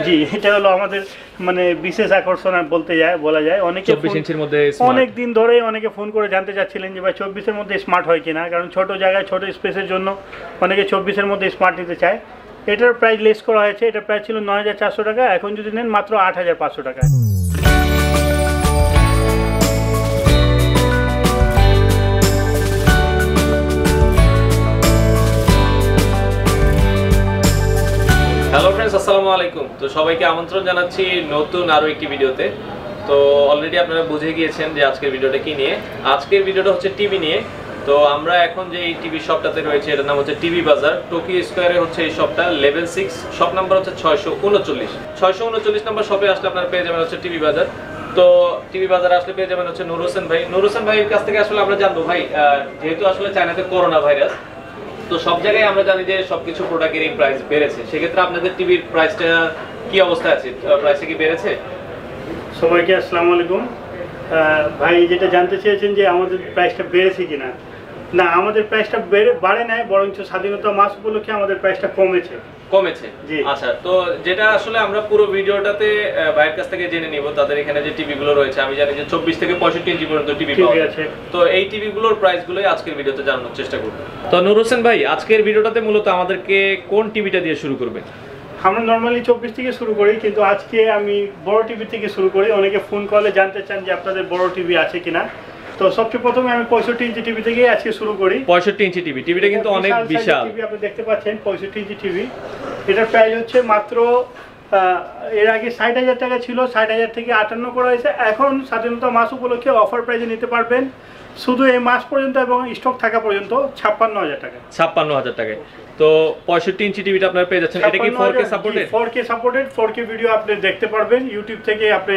জি, এটা হলো আমাদের মানে বিশেষ আকর্ষণ বলা যায়। অনেকে 24 ইঞ্চির মধ্যে অনেক দিন ধরে অনেকে ফোন করে জানতে চাচ্ছিলেন যে ভাই 24-এর মধ্যে স্মার্ট হয় কিনা, কারণ ছোট জায়গায় ছোট স্পেসের জন্য অনেকে 24-এর মধ্যে স্মার্ট নিতে চায়। এটার প্রাইস লেস করা হয়েছে, এটার প্রাইস ছিল 9,400 টাকা, এখন যদি নেন মাত্র 8,500 টাকা। হ্যালো ফ্রেন্ডস, আসসালামু আলাইকুম। তো সবাইকে আমন্ত্রণ জানাচ্ছি নতুন আরো একটি ভিডিওতে। তো অলরেডি আপনারা বুঝে গিয়েছেন যে আজকের ভিডিওটা কি নিয়ে। আজকের ভিডিওটা হচ্ছে টিভি নিয়ে। তো আমরা এখন যে এই টিভি শপটাতে রয়েছে এটার নাম হচ্ছে টিভি বাজার। টোকিও স্কয়ারে হচ্ছে এই শপটা, লেভেল 6, শপ নাম্বার হচ্ছে 639 নাম্বার শপে আসলে আপনারা পেয়ে যাবেন হচ্ছে টিভি বাজার। তো টিভি বাজারে আসলে পেয়ে যাবেন হচ্ছে নূর হোসেন ভাই। নূর হোসেন ভাইয়ের কাছ থেকে আসলে আমরা জানবো ভাই, যেহেতু আসলে চায়নাতে করোনা ভাইরাস, তো সব জায়গায় আমরা জানি যে সবকিছু প্রোডাক্টেরই প্রাইস বেড়েছে। সেক্ষেত্রে আপনাদের টিভির প্রাইসটা কি অবস্থা আছে? প্রাইসটা কি বেড়েছে? সবাইকে আসসালামু আলাইকুম। ভাই যেটা জানতে চেয়েছেন যে আমাদের প্রাইসটা বেড়েছে কিনা, না আমাদের প্রাইসটা বাড়ে নাই, বরঞ্চ স্বাধীনতা মাস উপলক্ষে আমাদের প্রাইসটা কমেছে। আচ্ছা, তো যেটা আসলে আমরা পুরো ভিডিওটাতে ভাইয়ের কাছ থেকে জেনে নিব, তাদের এখানে যে টিভি গুলো রয়েছে আমি জানি যে 24 থেকে 65 ইঞ্চি পর্যন্ত টিভি পাওয়া যায়। তো এই টিভি গুলোর প্রাইস গুলোই আজকের ভিডিওতে জানানোর চেষ্টা করব। তো নূর হোসেন ভাই, আজকের ভিডিওটাতে মূলত আমাদেরকে কোন টিভিটা দিয়ে শুরু করবেন? আমরা নর্মালি 24 থেকে শুরু করি, কিন্তু আজকে আমি বড় টিভি থেকে শুরু করি। অনেকে ফোন কলে জানতে চান যে আপনাদের বড় টিভি আছে কিনা। তো সবচেয়ে প্রথমে আমি 65 ইঞ্চি টিভি থেকে আজকে শুরু করি। 65 ইঞ্চি টিভি, টিভিটা কিন্তু অনেক বিশাল টিভি আপনি দেখতে পাচ্ছেন, 65 ইঞ্চি টিভি। এটার প্রাইস হচ্ছে মাত্র এর আগে 60,000 টাকা ছিল, 60,000 থেকে 58 করা হয়েছে। এখন স্বাধীনতা মাস উপলক্ষে অফার প্রাইসে নিতে পারবেন শুধু এই মাস পর্যন্ত এবং স্টক থাকা পর্যন্ত 56,000 টাকা। 56,000 টাকায় তো 65 ইঞ্চি টিভিটা আপনারা পেয়ে যাচ্ছেন। এটা কি 4K supported? 4K supported, 4K video আপনি দেখতে পারবেন। ইউটিউব থেকে আপনি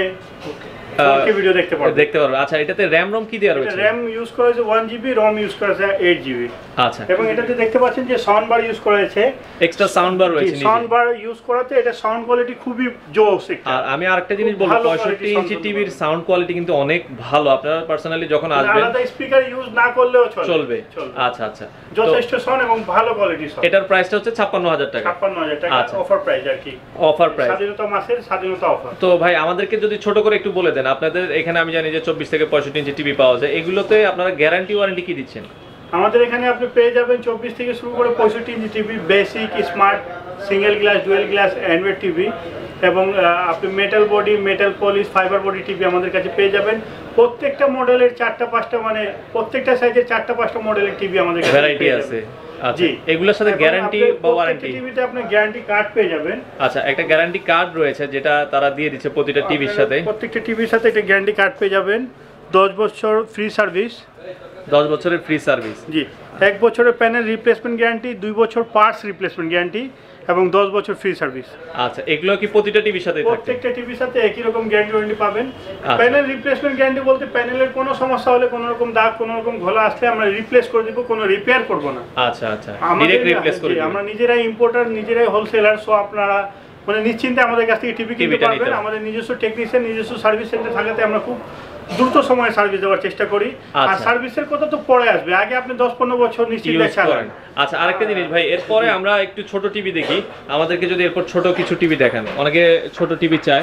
4K ভিডিও দেখতে পারবেন। আচ্ছা, এটাতে র‍্যাম রম কি দেয়া রয়েছে? র‍্যাম ইউজ করা হয়েছে 1GB, রম ইউজ করা হয়েছে 8GB। আচ্ছা, এবং এটাতে দেখতে পাচ্ছেন যে সাউন্ড বার ইউজ করা হয়েছে, এক্সট্রা সাউন্ড বার রয়েছে। সাউন্ড বার ইউজ করাতে এটা সাউন্ড কোয়ালিটি খুবই জোস। আর আমি আরেকটা জিনিস বলবো, 65 ইঞ্চি টিভির সাউন্ড কোয়ালিটি কিন্তু অনেক ভালো। আপনারা পার্সোনালি যখন আসবেন আলাদা স্পিকার ইউজ না করলেও চলবে। আচ্ছা আচ্ছা, যথেষ্ট সাউন্ড এবং ভালো কোয়ালিটি সাউন্ড। এটার প্রাইসটা হচ্ছে 56,000 টাকা। 56,000 টাকা অফার প্রাইস আর কি, অফার প্রাইস, স্বাধীনতা মাসের স্বাধীনতা অফার। তো ভাই আমাদেরকে যদি ছোট করে একটু বলে দেন, আপনাদের এখানে আমি জানি যে 24 থেকে 65 ইঞ্চি টিভি পাওয়া যায়, এগুলোতে আপনারা গ্যারান্টি ওয়ারেন্টি কি দিচ্ছেন? আমাদের এখানে আপনি পেয়ে যাবেন 24 থেকে শুরু করে 65 inch TV, basic, smart, single glass, dual glass, Android TV, এবং আপনি metal body, metal polish, fibre body TV আমাদের কাছে পেয়ে যাবেন। প্রত্যেকটা মডেলের 4টা-5টা, মানে প্রত্যেকটা সাইজের 4টা-5টা মডেলের টিভি আমাদের কাছে ভ্যারাইটি আছে। আচ্ছা, এগুলোর সাথে গ্যারান্টি বা ওয়ারেন্টি? টিভিতে আপনি গ্যারান্টি কার্ড পেয়ে যাবেন। আচ্ছা, একটা গ্যারান্টি কার্ড রয়েছে যেটা তারা দিয়ে দিচ্ছে প্রতিটা টিভির সাথে। প্রত্যেকটা টিভির সাথে একটা গ্যারান্টি কার্ড পেয়ে যাবেন। 10 বছর ফ্রি সার্ভিস, 10 বছরের ফ্রি সার্ভিস। জি, 1 বছরের প্যানেল রিপ্লেসমেন্ট গ্যারান্টি, 2 বছর পার্টস রিপ্লেসমেন্ট গ্যারান্টি এবং 10 বছর ফ্রি সার্ভিস। আচ্ছা, এগুলো কি প্রতিটা টিভির সাথে থাকে? প্রত্যেকটা টিভির সাথে একই রকম গ্যারান্টি ওয়ারেন্টি পাবেন। প্যানেল রিপ্লেসমেন্ট গ্যারান্টি বলতে প্যানেলের কোনো সমস্যা হলে, কোনো রকম দাগ, কোনো রকম ঘোলা আসলে আমরা রিপ্লেস করে দিব, কোনো রিপেয়ার করব না। আচ্ছা আচ্ছা, ডাইরেক্ট রিপ্লেস করে দিব। আমরা নিজেরাই ইম্পোর্টার, নিজেরাই হোলসেলার, সো আপনারা মানে নিশ্চিন্তে আমাদের কাছ থেকে টিভি কিনতে পারবেন। আমাদের নিজস্ব টেকনিশিয়ান, নিজস্ব সার্ভিস সেন্টার থাকাতে আমরা খুব দ্রুত সময়ে সার্ভিস দেওয়ার চেষ্টা করি। আর সার্ভিসের কথা তো পরে আসবে, আগে আপনি 10-15 বছর নিশ্চিন্তে চালান। আচ্ছা, আরেকটা জিনিস ভাই, এরপরে আমরা একটু ছোট টিভি দেখি, আমাদেরকে যদি এরপর ছোট কিছু টিভি দেখান। অনেকে ছোট টিভি চায়।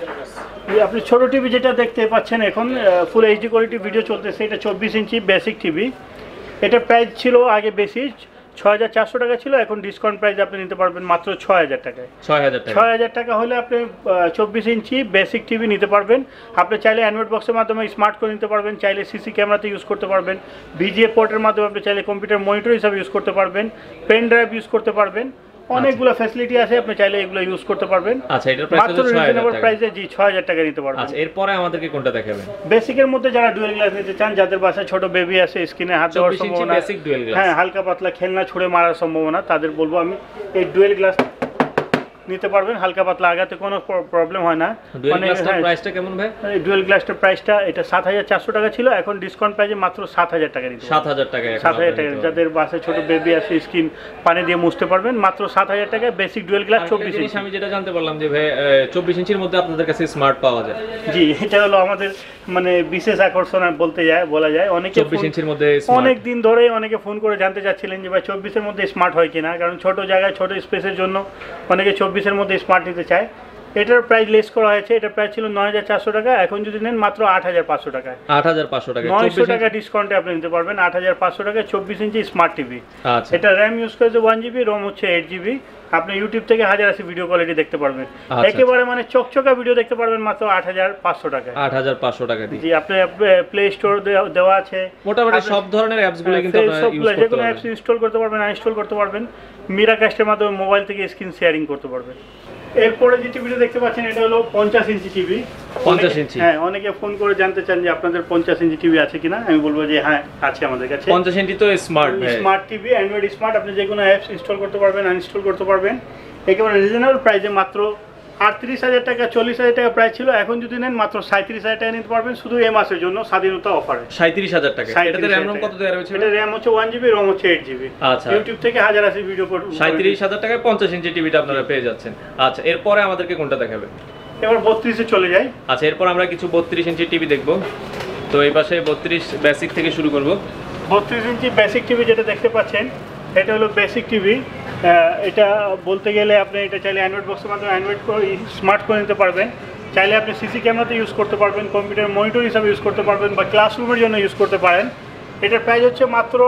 আপনি ছোট টিভি যেটা দেখতে পাচ্ছেন এখন ফুল এইচডি কোয়ালিটি ভিডিও চলতেছে, এটা 24 ইঞ্চি বেসিক টিভি। এটার প্রাইস ছিল আগে বেশি, 6,400 টাকা ছিল, এখন ডিসকাউন্ট প্রাইস আপনি নিতে পারবেন মাত্র 6,000 টাকায়। 6,000 টাকা হলে আপনি 24 ইঞ্চি বেসিক টিভি নিতে পারবেন। আপনি চাইলে অ্যান্ড্রয়েড বক্সের মাধ্যমে স্মার্ট করে নিতে পারবেন, চাইলে সিসি ক্যামেরাতে ইউজ করতে পারবেন, ভিজিএ পোর্টের মাধ্যমে আপনি চাইলে কম্পিউটার মনিটর হিসাবে ইউজ করতে পারবেন, পেন ড্রাইভ ইউজ করতে পারবেন, অনেকগুলো ফ্যাসিলিটি আছে, আপনি চাইলে এগুলো ইউজ করতে পারবেন। আচ্ছা, এটার প্রাইস হচ্ছে 6,000 টাকা। প্রাইসে জি 6,000 টাকা নিতে পারবেন। আচ্ছা, এরপরে আমাদেরকে কোনটা দেখাবেন? বেসিকের মধ্যে যারা ডুয়েল গ্লাস নিতে চান, যাদের বাসায় ছোট বেবি আছে, স্কিনে হাত দেওয়ার সম্ভাবনা, হ্যাঁ হালকা পাতলা খেলনা ছুঁড়ে মারার সম্ভাবনা, তাদের বলবো আমি এই ডুয়েল গ্লাস নিতে পারবেন। হালকা পাতলা আগাতে কোনো প্রবলেম হয় না। ডুয়েল গ্লাসটার প্রাইসটা কেমন ভাই? ডুয়েল গ্লাসটার প্রাইসটা এটা 7,400 টাকা ছিল, এখন ডিসকাউন্ট প্রাইসে মাত্র 7,000 টাকা দিতে। 7,000 টাকা। 7,000 টাকা, যাদের বাসায় ছোট বেবি আছে, স্কিন পানি দিয়ে মুছতে পারবেন, মাত্র 7,000 টাকা বেসিক ডুয়েল গ্লাস 24 ইঞ্চি। আমি যেটা জানতে পারলাম যে ভাই 24 ইঞ্চির মধ্যে আপনাদের কাছে স্মার্ট পাওয়া যায়। জি, এটা হলো আমাদের মানে বিশেষ আকর্ষণ বলা যায়। অনেকে 24 ইঞ্চির মধ্যে অনেক দিন ধরে অনেকে ফোন করে জানতে চাচ্ছিলেন যে ভাই 24-এর মধ্যে স্মার্ট হয় কিনা, কারণ ছোট জায়গায় ছোট স্পেসের জন্য অনেকে 24-এর মধ্যে স্মার্ট নিতে চায়। এটার প্রাইস লেস করা হয়েছে, এটার প্রাইস ছিল 9400 টাকা, এখন যদি নেন মাত্র 8500 টাকায়। 8500 টাকা, 900 টাকা ডিসকাউন্টে আপনি নিতে পারবেন 8500 টাকায় 24 ইঞ্চি স্মার্ট টিভি। আচ্ছা, এটা র্যাম ইউজ করেছে 1GB, রম হচ্ছে 8GB। আপনি ইউটিউব থেকে 1080 ভিডিও কোয়ালিটি দেখতে পারবেন, একেবারে মানে চকচকা ভিডিও দেখতে পারবেন মাত্র 8500 টাকায়। 8500 টাকা দিয়ে জি, আপনি প্লে স্টোর দেওয়া আছে, মোটামুটি সব ধরনের অ্যাপস গুলো কিন্তু আপনারা ইউজ করতে যে কোনো অ্যাপস ইনস্টল করতে পারবেন, আনইনস্টল করতে পারবেন, মিরাকাস্টের মাধ্যমে মোবাইল থেকে স্ক্রিন শেয়ারিং করতে পারবেন। এরপরে যে টিভিটা দেখতে পাচ্ছেন এটা হলো 50 ইঞ্চি টিভি। 50 ইঞ্চি, হ্যাঁ, অনেকে ফোন করে জানতে চান যে আপনাদের 50 ইঞ্চি টিভি আছে কিনা। আমি বলবো যে হ্যাঁ আছে আমাদের কাছে। 50 ইঞ্চি তো স্মার্ট টিভি, অ্যান্ড্রয়েড স্মার্ট, আপনি যে কোনো অ্যাপস ইনস্টল করতে পারবেন, আনইনস্টল করতে পারবেন, একেবারে রিজনেবল প্রাইসে মাত্র 38,000 টাকা 40,000 টাকা প্রাইস ছিল, এখন যদি নেন মাত্র 37,000 টাকা নিতে পারবেন শুধু এই মাসের জন্য স্বাধীনতা অফারে। 37,000 টাকা। এটাতে র‍্যাম কত দেওয়া রয়েছে? এটা র‍্যাম হচ্ছে 1GB, রম হচ্ছে 8GB। আচ্ছা, ইউটিউব থেকে 1080 ভিডিও 37,000 টাকায় 50 ইঞ্চি টিভিটা আপনারা পেয়ে যাচ্ছেন। আচ্ছা, এরপরে আমাদেরকে কোনটা দেখাবে? এবার 32 এ চলে যাই। আচ্ছা, এরপর আমরা কিছু 32 ইঞ্চি টিভি দেখব। তো এই পাশে 32 বেসিক থেকে শুরু করব। 32 ইঞ্চি বেসিক টিভি যেটা দেখতে পাচ্ছেন এটা হলো বেসিক টিভি। এটা বলতে গেলে আপনি এটা চাইলে অ্যান্ড্রয়েড বক্সের মাধ্যমে অ্যান্ড্রয়েড স্মার্ট করে নিতে পারবেন, চাইলে আপনি সিসি ক্যামেরাতে ইউজ করতে পারবেন, কম্পিউটার মনিটর হিসাবে ইউজ করতে পারবেন, বা ক্লাসরুমের জন্য ইউজ করতে পারেন। এটার প্রাইস হচ্ছে মাত্র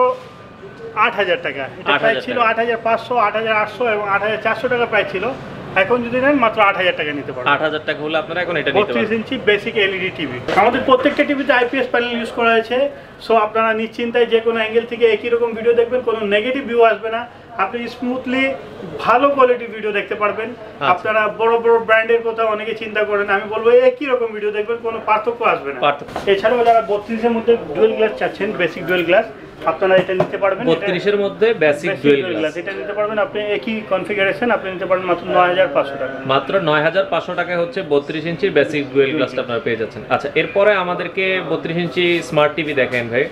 8000 টাকা। এটা প্রাইস ছিল 8500, 8800 এবং 8400 টাকা প্রাইস ছিল, এখন যদি নেন মাত্র 8000 টাকা নিতে পারবেন। 8000 টাকা হলে আপনারা এখন এটা নিতে পারবেন। 32 ইঞ্চি বেসিক এলইডি টিভি। আমাদের প্রত্যেকটা টিভিতে আইপিএস প্যানেল ইউজ করা হয়েছে, সো আপনারা নিশ্চিন্তায় যে কোনো অ্যাঙ্গেল থেকে একই রকম ভিডিও দেখবেন, কোনো নেগেটিভ ভিউ আসবে না, আপনি স্মুথলি ভালো কোয়ালিটির ভিডিও দেখতে পারবেন। আপনারা বড় বড় ব্র্যান্ডের কথা অনেকে চিন্তা করেন, আমি বলবো একই রকম ভিডিও দেখবেন, কোনো পার্থক্য আসবে না। এছাড়াও যারা 32 এর মধ্যে ডুয়েল গ্লাস চাচ্ছেন, বেসিক ডুয়েল গ্লাস, আপনারা এটা নিতে পারবেন। 32 এর মধ্যে বেসিক ডুয়েল গ্লাস এটা নিতে পারবেন, আপনি একই কনফিগারেশন আপনি নিতে পারবেন মাত্র 9500 টাকা। মাত্র 9500 টাকায় হচ্ছে 32 ইঞ্চির বেসিক ডুয়েল গ্লাসটা আপনারা পেয়ে যাচ্ছেন। আচ্ছা, এরপরে আমাদেরকে 32 ইঞ্চি স্মার্ট টিভি দেখেন ভাই।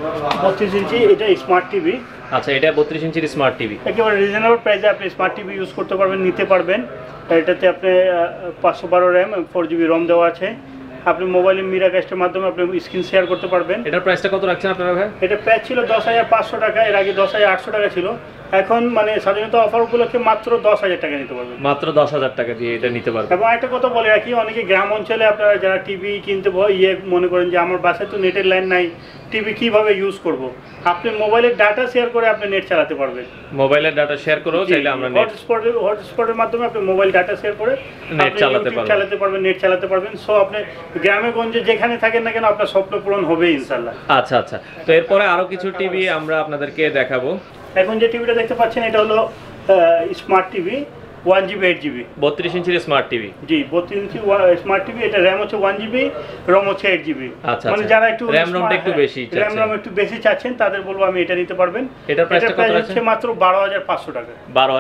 32 ইঞ্চি এটা স্মার্ট টিভি। আচ্ছা, এটা 32 ইঞ্চির স্মার্ট টিভি, একেবারে রিজনেবল প্রাইসে আপনি স্মার্ট টিভি ইউজ করতে পারবেন, নিতে পারবেন। এটাতে আপনি 512 র‍্যাম, 4GB রম দেওয়া আছে। আপনি মোবাইলে মিরাকাস্টের মাধ্যমে আপনি স্ক্রিন শেয়ার করতে পারবেন। এটার প্রাইসটা কত রাখছেন আপনারা ভাই? এটা প্রাইস ছিল 10,500 টাকা, এর আগে 10,800 টাকা ছিল, এখন মানে স্বাধীনতা অফার উপলক্ষে মাত্র 10,000 টাকা নিতে পারবেন। মাত্র 10,000 টাকা দিয়ে এটা নিতে পারবেন। এবং একটা কথা বলে রাখি, অনেকে গ্রাম অঞ্চলে আপনারা যারা টিভি কিনতে মনে করেন যে আমার বাসায় তো নেটের লাইন নাই, টিভি কিভাবে ইউজ করব, আপনি মোবাইলের ডাটা শেয়ার করে আপনি নেট চালাতে পারবেন। মোবাইলের ডাটা শেয়ার করেও চাইলে আমরা হটস্পটের মাধ্যমে আপনি মোবাইল ডাটা শেয়ার করে নেট চালাতে পারবেন, নেট চালাতে পারবেন। সো আপনি গ্রামে গঞ্জে যেখানে থাকেন না কেন আপনার স্বপ্ন পূরণ হবে ইনশাআল্লাহ। আচ্ছা আচ্ছা, তো এরপরে আরো কিছু টিভি আমরা আপনাদেরকে দেখাবো। এখন যে টিভিটা দেখতে পাচ্ছেন এটা হলো স্মার্ট টিভি 1GB 8GB 32 ইঞ্চির স্মার্ট টিভি। জি, 32 ইঞ্চি স্মার্ট টিভি। এটা র‍্যাম হচ্ছে 1GB, রম হচ্ছে 8GB। আচ্ছা, মানে যারা একটু র‍্যাম রমটা একটু বেশি চাচ্ছেন, র‍্যাম রম একটু বেশি চাচ্ছেন, তাদের বলবো আমি এটা নিতে পারবেন। এটার প্রাইসটা কত আছে? মাত্র 12,500 টাকা।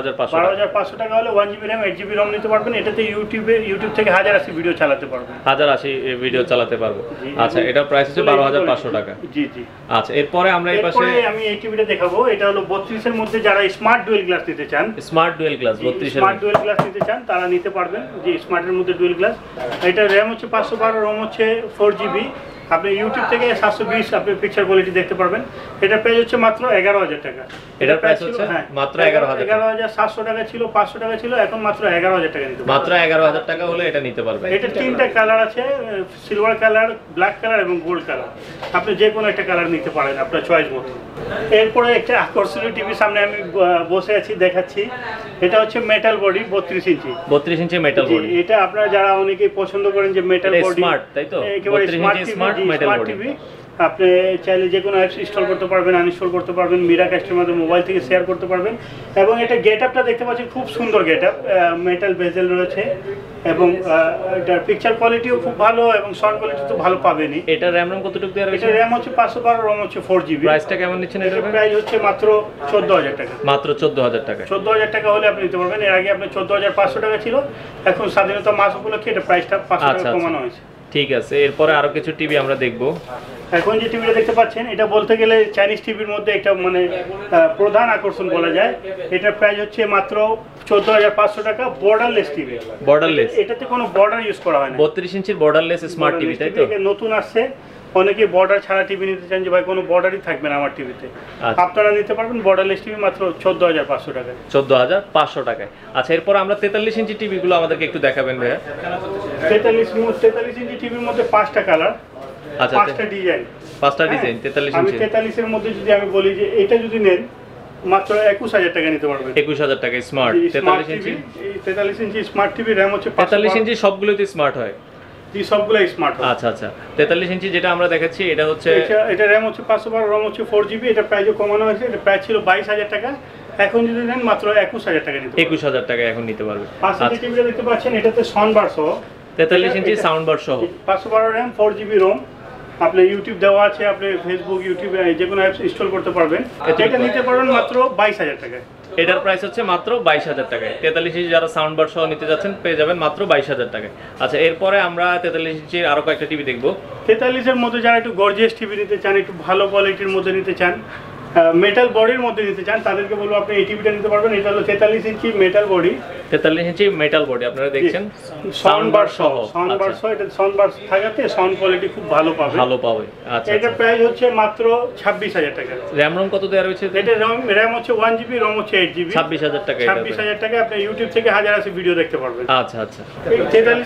12,500 টাকা হলে 1GB র‍্যাম 8GB রম নিতে পারবেন। এটাতে ইউটিউব থেকে 1080 ভিডিও চালাতে পারবেন, 1080 ভিডিও চালাতে পারবো। আচ্ছা, এটার প্রাইস হচ্ছে 12,500 টাকা। জি জি। আচ্ছা, এরপরে আমরা এই পাশে আমি এই টিভিটা দেখাবো। এটা হলো 32 এর মধ্যে যারা স্মার্ট ডুয়েল গ্লাস নিতে চান, স্মার্ট ডুয়েল গ্লাস 32 এর স্মার্ট ডুয়েল গ্লাস নিতে চান তারা নিতে পারবেন। যে স্মার্টের মধ্যে ডুয়েল গ্লাস, এটা র‍্যাম হচ্ছে 512, রম হচ্ছে 4GB। আপনি ইউটিউব থেকে 720 আপনি পিকচার কোয়ালিটি দেখতে পারবেন। এটা প্রাইস হচ্ছে মাত্র 11,000 টাকা। এটার প্রাইস হচ্ছে মাত্র 11,700 টাকা ছিল, 500 টাকা ছিল, এখন মাত্র 11,000 টাকা নিতে পারবেন। মাত্র 11,000 টাকা হলে এটা নিতে পারবেন। এটা তিনটা কালার আছে, সিলভার কালার, ব্ল্যাক কালার এবং গোল্ড কালার। আপনি যে কোনো একটা কালার নিতে পারেন আপনার চয়েস মতো। এরপরে একটা আকর্ষণীয় টিভি সামনে আমি বসে আছি দেখাচ্ছি। এটা হচ্ছে metal body 32 inch. 32 inch metal body. এটা আপনারা যারা অনেকেই পছন্দ করেন যে মেটাল বডি স্মার্ট, তাই তো? 32 ইঞ্চি স্মার্ট মেটাল বডি। আপনি চাইলে যে কোনো অ্যাপস ইনস্টল করতে পারবেন, আনইনস্টল করতে পারবেন, মিরাকাস্টের মাধ্যমে মোবাইল থেকে শেয়ার করতে পারবেন। এবং এটা গেটআপটা দেখতে পাচ্ছেন, খুব সুন্দর গেটআপ, মেটাল বেজেল রয়েছে এবং এটার পিকচার কোয়ালিটিও খুব ভালো এবং সাউন্ড কোয়ালিটি তো ভালো পাবেনই। এটা র‍্যাম রম কতটুকু দেওয়া রয়েছে? এটা র‍্যাম হচ্ছে 512, রম হচ্ছে 4GB। প্রাইসটা কেমন নিচ্ছেন এটার? প্রাইস হচ্ছে মাত্র 14,000 টাকা। মাত্র 14,000 টাকা। 14,000 টাকা হলে আপনি নিতে পারবেন। এর আগে আপনি 14,500 টাকা ছিল, এখন স্বাধীনতা মাস উপলক্ষে এটা প্রাইসটা 500 টাকা কমানো হয়েছে। ঠিক আছে, এরপরে আরো কিছু টিভি আমরা দেখব। এখন যে টিভিটা দেখতে পাচ্ছেন এটা বলতে গেলে চাইনিজ টিভির মধ্যে একটা মানে প্রধান আকর্ষণ বলা যায়। এটার প্রাইস হচ্ছে মাত্র 14,500 টাকা, বর্ডারলেস টিভি। বর্ডারলেস, এটাতে কোনো বর্ডার ইউজ করা হয় না। 32 ইঞ্চির বর্ডারলেস স্মার্ট টিভি, তাই তো? নতুন আসছে, অনেকে বর্ডার ছাড়া টিভি নিতে চান যে ভাই কোনো বর্ডারই থাকবে না আমার টিভিতে, আপনারা নিতে পারবেন বর্ডারলেস টিভি মাত্র 14,500 টাকায়। 14,500 টাকায়। আচ্ছা, এরপর আমরা 43 ইঞ্চি টিভিগুলো আমাদেরকে একটু দেখাবেন ভাইয়া। 43 ইঞ্চি টিভির মধ্যে 5টা কালার, আচ্ছা 5টা ডিজাইন, 5টা ডিজাইন 43 আমি ইঞ্চি। 43 এর মধ্যে যদি আমি বলি যে এটা যদি নেন মাত্র 21,000 টাকা নিতে পারবেন। 21,000 টাকায় smart 43 inch. 43 inch smart TV, RAM হচ্ছে 43 ইঞ্চি সবগুলোই স্মার্ট হয়। জি, সবগুলাই স্মার্ট হয়। আচ্ছা আচ্ছা, 43 ইঞ্চি যেটা আমরা দেখাচ্ছি এটা হচ্ছে, এটা র‍্যাম হচ্ছে 512, রম হচ্ছে 4GB। এটা প্রাইসও কমানো হয়েছে, এটা প্রাইস ছিল 22,000 টাকা, এখন যদি নেন মাত্র 21,000 টাকা নিতে পারবেন। 21,000 টাকায় এখন নিতে পারবে। 5 ইঞ্চি টিভিটা দেখতে পাচ্ছেন, এটাতে সাউন্ড বার সহ, 43 ইঞ্চি সাউন্ড বার সহ, 512 র‍্যাম, 4GB রম। আপনি ইউটিউব দেওয়া আছে, আপনি ফেসবুক, ইউটিউবে যে কোনো অ্যাপস ইনস্টল করতে পারবেন। এটা নিতে পারবেন মাত্র 22,000 টাকায়। এটার প্রাইস হচ্ছে মাত্র 22,000 টাকায়। 43 ইঞ্চি যারা সাউন্ড বার সহ নিতে যাচ্ছেন পেয়ে যাবেন মাত্র 22,000 টাকায়। আচ্ছা, এরপরে আমরা 43 ইঞ্চির আরো কয়েকটা টিভি দেখবো। 43 এর মধ্যে যারা একটু গর্জিয়াস টিভি নিতে চান, একটু ভালো কোয়ালিটির মধ্যে নিতে চান, মেটাল বডির মধ্যে নিতে চান, তাদেরকে বলবো আপনি এই টিভিটা নিতে পারবেন। এটা হলো 43 inch metal body, 43 inch metal body আপনারা দেখছেন, সাউন্ড বার সহ। সাউন্ড বার সহ, এটা সাউন্ড বার থাকাতে সাউন্ড কোয়ালিটি খুব ভালো পাবে। আচ্ছা, এটা প্রাইস হচ্ছে মাত্র 26,000 টাকা। র‍্যাম রম কত দেওয়া রয়েছে? এটা র‍্যাম হচ্ছে 1GB, রম হচ্ছে 8GB। 26,000 টাকা। 26,000 টাকা আপনি ইউটিউব থেকে হাজার আছে ভিডিও দেখতে পারবেন। আচ্ছা আচ্ছা, 43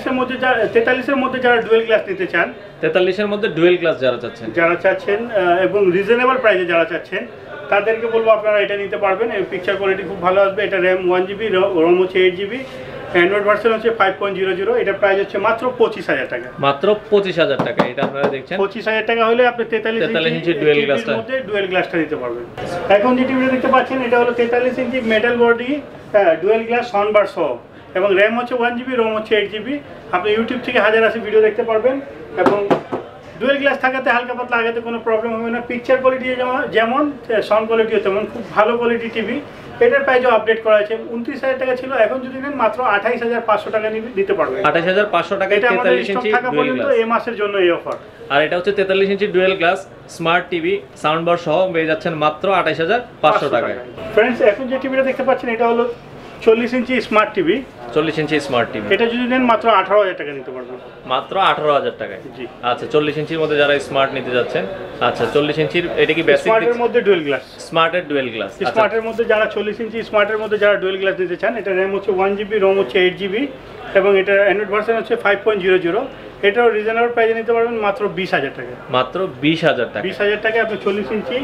এর মধ্যে যারা ডুয়েল গ্লাস নিতে চান, 43 এর মধ্যে ডুয়েল গ্লাস যারা চাচ্ছেন এবং রিজনেবল প্রাইসে যারা চাচ্ছেন, তাদেরকে বলবো আপনারা এটা নিতে পারবেন। এর পিকচার কোয়ালিটি খুব ভালো আসবে। এটা র‍্যাম 1GB, রম হচ্ছে 8GB, অ্যান্ড্রয়েড ভার্সন হচ্ছে 5.00। এটা প্রাইস হচ্ছে মাত্র 25,000 টাকা। মাত্র 25,000 টাকা। এটা আপনারা দেখছেন 25,000 টাকা হলে আপনি 43 ইঞ্চি ডুয়েল গ্লাসটা নিতে পারবেন। এখন যে টিভিটা দেখতে পাচ্ছেন, এটা হলো 43 inch metal body, dual glass, sound bar সহ, এবং র‍্যাম হচ্ছে 1GB, রম হচ্ছে 8GB। আপনি ইউটিউব থেকে হাজার আছে ভিডিও দেখতে পারবেন, এবং ডুয়েল গ্লাস থাকাতে হালকা পাতলা আগাতে কোনো প্রবলেম হবে না। পিকচার কোয়ালিটি যেমন, সাউন্ড কোয়ালিটিও তেমন, খুব ভালো কোয়ালিটি টিভি। এটার প্রাইসও আপডেট করা হয়েছে, 29,000 টাকা ছিল, এখন যদি নেন মাত্র 28,500 টাকা নিতে পারবেন। 28,500 টাকা। এটা আমাদের স্টক থাকা পর্যন্ত এই মাসের জন্য এই অফার। আর এটা হচ্ছে 43 inch dual glass smart TV, sound bar সহ পেয়ে যাচ্ছেন মাত্র 28,500 টাকায়। ফ্রেন্ডস, এখন যে টিভিটা দেখতে পাচ্ছেন, এটা হলো 40 inch smart TV. 40 inch smart TV, এটা যদি নেন মাত্র 18,000 টাকা নিতে পারবেন। মাত্র 18,000 টাকায়। জি। আচ্ছা, 40 ইঞ্চির মধ্যে যারা স্মার্ট নিতে যাচ্ছেন, আচ্ছা 40 ইঞ্চির, এটা কি বেসিক? স্মার্টের মধ্যে ডুয়েল গ্লাস, স্মার্টের ডুয়েল গ্লাস। স্মার্টের মধ্যে যারা 40 ইঞ্চি স্মার্টের মধ্যে যারা ডুয়েল গ্লাস নিতে চান, এটা র‍্যাম হচ্ছে 1GB, রম হচ্ছে 8GB, এবং এটা অ্যান্ড্রয়েড ভার্সন হচ্ছে 5.00। এটাও রিজনেবল প্রাইসে নিতে পারবেন মাত্র 20,000 টাকা। মাত্র 20,000 টাকা। 20,000 টাকা আপনি 40 ইঞ্চি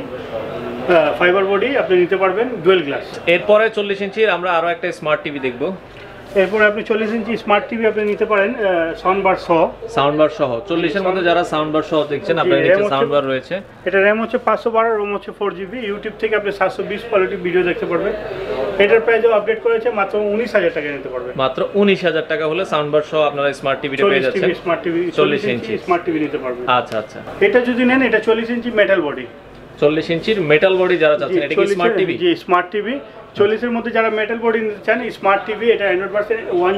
ফাইবার বডি আপনি নিতে পারবেন ডুয়েল গ্লাস। এরপরে 40 ইঞ্চির আমরা আরো একটা স্মার্ট টিভি দেখবো। এরপরে আপনি 40 ইঞ্চি স্মার্ট টিভি আপনি নিতে পারেন, সাউন্ড বার সহ। সাউন্ড বার সহ 40 এর মধ্যে যারা সাউন্ড বার সহ দেখছেন, আপনার নিচে সাউন্ড বার রয়েছে। এটা র‍্যাম হচ্ছে 512, রম হচ্ছে 4GB। ইউটিউব থেকে আপনি 720 কোয়ালিটি ভিডিও দেখতে পারবেন। এটার প্রাইসও আপডেট করেছে, মাত্র 19,000 টাকা নিতে পারবেন। মাত্র 19,000 টাকা হলে সাউন্ড বার সহ আপনারা স্মার্ট টিভিটা পেয়ে যাচ্ছেন। Smart TV 40 inch smart TV নিতে পারবেন। আচ্ছা আচ্ছা, এটা যদি নেন, এটা 40 ইঞ্চি মেটাল বডি, 40 ইঞ্চির মেটাল বডি যারা চাচ্ছেন, এটা কি স্মার্ট টিভি? জি, স্মার্ট টিভি। 40 এর মধ্যে যারা মেটাল বডি নিতে চান, স্মার্ট টিভি, এটা অ্যান্ড্রয়েড ভার্সন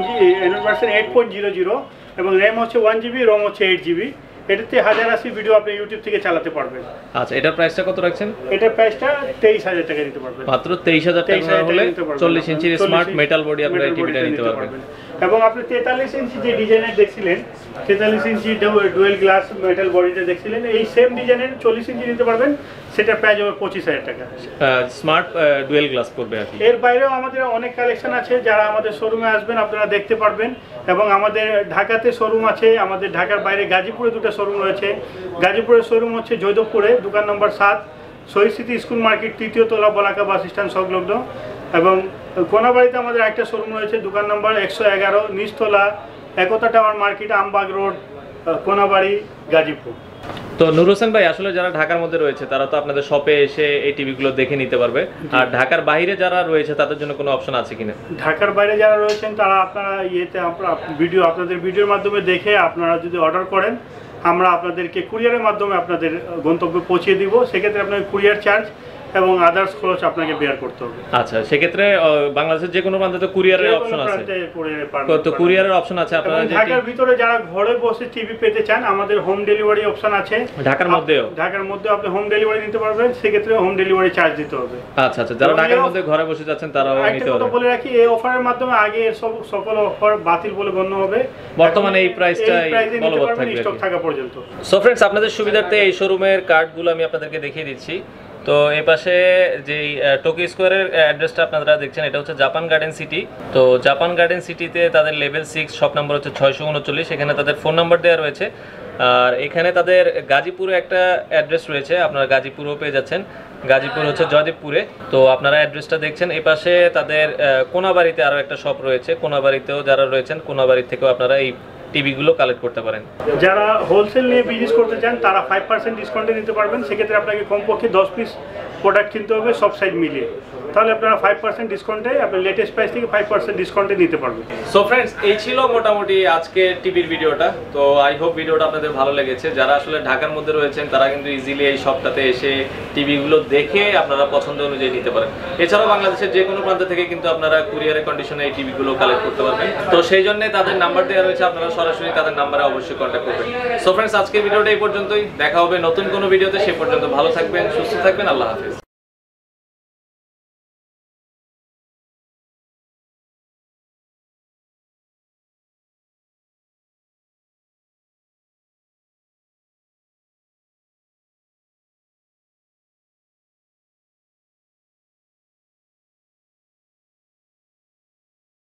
8.00, এবং র‍্যাম হচ্ছে 1GB, রম হচ্ছে 8GB। এটাতে হাজার আশি ভিডিও আপনি ইউটিউব থেকে চালাতে পারবেন। আচ্ছা, এটার প্রাইসটা কত রাখছেন? এটার প্রাইসটা 23,000 টাকা নিতে পারবেন। মাত্র 23,000 টাকা হলে 40 ইঞ্চির স্মার্ট মেটাল বডি আপনারা এই টিভিটা নিতে পারবেন। এবং আপনি 43 ইঞ্চি যে ডিজাইনের দেখছিলেন, 43 ইঞ্চি ডুয়েল গ্লাস মেটাল বডিটা দেখছিলেন, এই সেম ডিজাইনের 40 ইঞ্চি নিতে পারবেন। সেটা প্রাইস হবে 25,000 টাকা। স্মার্ট ডুয়েল গ্লাস পড়বে আর কি। এর বাইরেও আমাদের অনেক কালেকশন আছে, যারা আমাদের শোরুমে আসবেন আপনারা দেখতে পারবেন। এবং আমাদের ঢাকাতে শোরুম আছে, আমাদের ঢাকার বাইরে গাজীপুরে দুটো শোরুম রয়েছে। গাজীপুরের শোরুম হচ্ছে জয়দেবপুরে, দোকান নম্বর 7, শহীদ স্মৃতি স্কুল মার্কেট, 3য় তলা, বলাকা বাস স্ট্যান্ড সংলগ্ন। এবং কোনাবাড়িতে আমাদের একটা শোরুম রয়েছে, দোকান নম্বর 111, নিচতলা, Ekta tower market, Ambag road, Konabari, Gazipur. তো নূর হোসেন ভাই, আসলে যারা ঢাকার মধ্যে রয়েছে তারা তো আপনাদের শপে এসে এই টিভিগুলো দেখে নিতে পারবে, আর ঢাকার বাইরে যারা রয়েছে তাদের জন্য কোনো অপশন আছে কিনা? ঢাকার বাইরে যারা রয়েছেন তারা আপনারা আপনাদের ভিডিওর মাধ্যমে দেখে আপনারা যদি অর্ডার করেন, আমরা আপনাদেরকে কুরিয়ারের মাধ্যমে আপনাদের গন্তব্যে পৌঁছে দিব। সেক্ষেত্রে আপনার কুরিয়ার চার্জ এবং আদার্স খরচ আপনাকে বেয়ার করতে হবে। আচ্ছা, সেক্ষেত্রে বাংলাদেশের যে কোনো প্রান্তে তো কুরিয়ারের অপশন আছে, তো কুরিয়ারের অপশন আছে আপনারা ঢাকার ভিতরে যারা ঘরে বসে টিভি পেতে চান আমাদের হোম ডেলিভারি অপশন আছে। ঢাকার মধ্যে আপনি হোম ডেলিভারি নিতে পারবেন, সেক্ষেত্রে হোম ডেলিভারি চার্জ দিতে হবে। আচ্ছা আচ্ছা, যারা ঢাকার মধ্যে ঘরে বসে যাচ্ছেন তারাও নিতে পারবেন। বলে রাখি, এই অফারের মাধ্যমে আগে সকল অফার বাতিল বলে গণ্য হবে, বর্তমানে এই প্রাইসটাই বলবৎ থাকবে স্টক থাকা পর্যন্ত। সো ফ্রেন্ডস, আপনাদের সুবিধার্থে এই শোরুমের কার্ডগুলো আমি আপনাদেরকে দেখিয়ে দিচ্ছি। তো এই পাশে যে টোকিও স্কোয়ারের অ্যাড্রেসটা আপনারা দেখছেন, এটা হচ্ছে জাপান গার্ডেন সিটি। তো জাপান গার্ডেন সিটিতে তাদের লেভেল 6 শপ নাম্বার হচ্ছে 639, এখানে তাদের ফোন নাম্বার দেওয়া রয়েছে। আর এখানে তাদের গাজীপুরে একটা অ্যাড্রেস রয়েছে, আপনারা গাজীপুরও পেয়ে যাচ্ছেন। গাজীপুর হচ্ছে জয়দেবপুরে। তো আপনারা অ্যাড্রেসটা দেখছেন। এই পাশে তাদের কোনাবাড়িতে আরও একটা শপ রয়েছে, কোনাবাড়িতেও যারা রয়েছেন কোনাবাড়ি থেকেও আপনারা এই টিভিগুলো কালেক্ট করতে পারেন। যারা হোলসেল নিয়ে বিজনেস করতে চান তারা 5% ডিসকাউন্টে নিতে পারবেন। সেক্ষেত্রে আপনাকে কমপক্ষে 10 পিস প্রোডাক্ট কিনতে হবে সব সাইড মিলিয়ে, তাহলে আপনারা 5% ডিসকাউন্টে আপনার লেটেস্ট প্রাইস থেকে 5% ডিসকাউন্টে নিতে পারবেন। সো ফ্রেন্ডস, এই ছিল মোটামুটি আজকে টিভির ভিডিওটা। তো আই হোপ ভিডিওটা আপনাদের ভালো লেগেছে। যারা আসলে ঢাকার মধ্যে রয়েছেন তারা কিন্তু ইজিলি এই শপটাতে এসে টিভিগুলো দেখে আপনারা পছন্দ অনুযায়ী নিতে পারেন। এছাড়াও বাংলাদেশের যে কোনো প্রান্ত থেকে কিন্তু আপনারা কুরিয়ারের কন্ডিশনে এই টিভিগুলো কালেক্ট করতে পারবেন। তো সেই জন্য তাদের নাম্বার দেওয়া রয়েছে, আপনারা সরাসরি তাদের নাম্বারে অবশ্যই কন্ট্যাক্ট করবেন। সো ফ্রেন্ডস, আজকের ভিডিওটা এই পর্যন্তই। দেখা হবে নতুন কোনো ভিডিওতে। সে পর্যন্ত ভালো থাকবেন, সুস্থ থাকবেন। আল্লাহ হাফেজ।